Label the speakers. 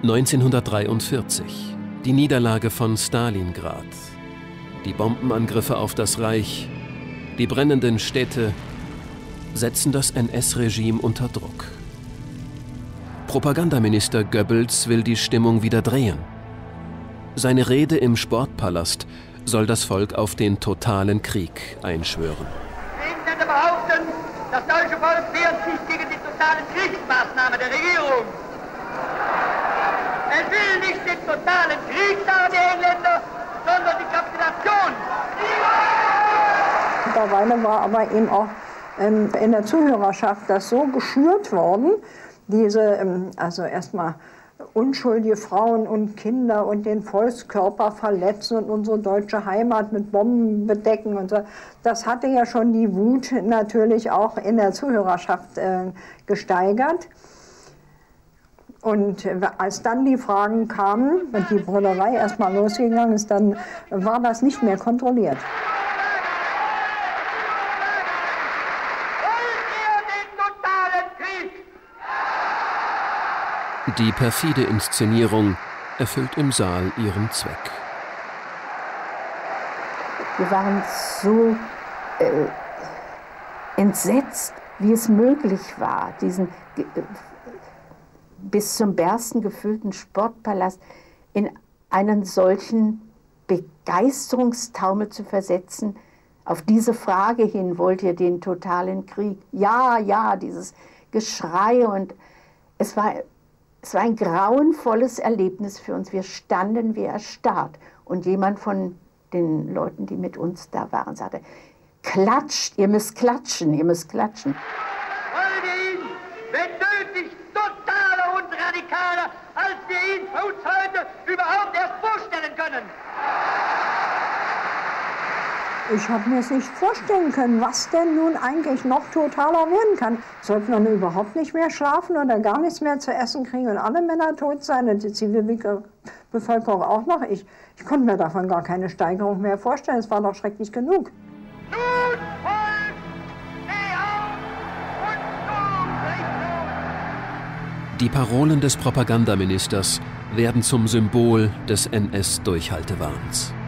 Speaker 1: 1943, die Niederlage von Stalingrad, die Bombenangriffe auf das Reich, die brennenden Städte setzen das NS-Regime unter Druck. Propagandaminister Goebbels will die Stimmung wieder drehen. Seine Rede im Sportpalast soll das Volk auf den totalen Krieg einschwören.
Speaker 2: Gegenstände behaupten, das deutsche Volk wehrt sich gegen die totalen Kriegsmaßnahmen der Regierung. Es will nicht den totalen Krieg, sagen die Engländer, sondern die Kapitulation.
Speaker 3: Mittlerweile war aber eben auch in der Zuhörerschaft das so geschürt worden, also erstmal unschuldige Frauen und Kinder und den Volkskörper verletzen und unsere deutsche Heimat mit Bomben bedecken und so. Das hatte ja schon die Wut natürlich auch in der Zuhörerschaft gesteigert. Und als dann die Fragen kamen und die Brüllerei erstmal losgegangen ist, dann war das nicht mehr kontrolliert.
Speaker 1: Die perfide Inszenierung erfüllt im Saal ihren Zweck.
Speaker 4: Wir waren so entsetzt, wie es möglich war, diesen bis zum Bersten gefüllten Sportpalast in einen solchen Begeisterungstaumel zu versetzen. Auf diese Frage hin, wollt ihr den totalen Krieg? Ja, ja, dieses Geschrei. Und es war ein grauenvolles Erlebnis für uns. Wir standen wie erstarrt. Und jemand von den Leuten, die mit uns da waren, sagte, klatscht, ihr müsst klatschen, ihr müsst klatschen.
Speaker 2: Wollen wir ihn, wenn nötig, totaler und radikaler, als wir ihn für uns heute überhaupt erst vorstellen können.
Speaker 3: Ich habe mir es nicht vorstellen können, was denn nun eigentlich noch totaler werden kann. Sollten wir nun überhaupt nicht mehr schlafen oder gar nichts mehr zu essen kriegen und alle Männer tot sein und die Zivilbevölkerung auch noch? Ich konnte mir davon gar keine Steigerung mehr vorstellen. Es war doch schrecklich genug.
Speaker 2: Nun, Volk, steh auf und Sturmrichtung!
Speaker 1: Die Parolen des Propagandaministers werden zum Symbol des NS-Durchhaltewahns.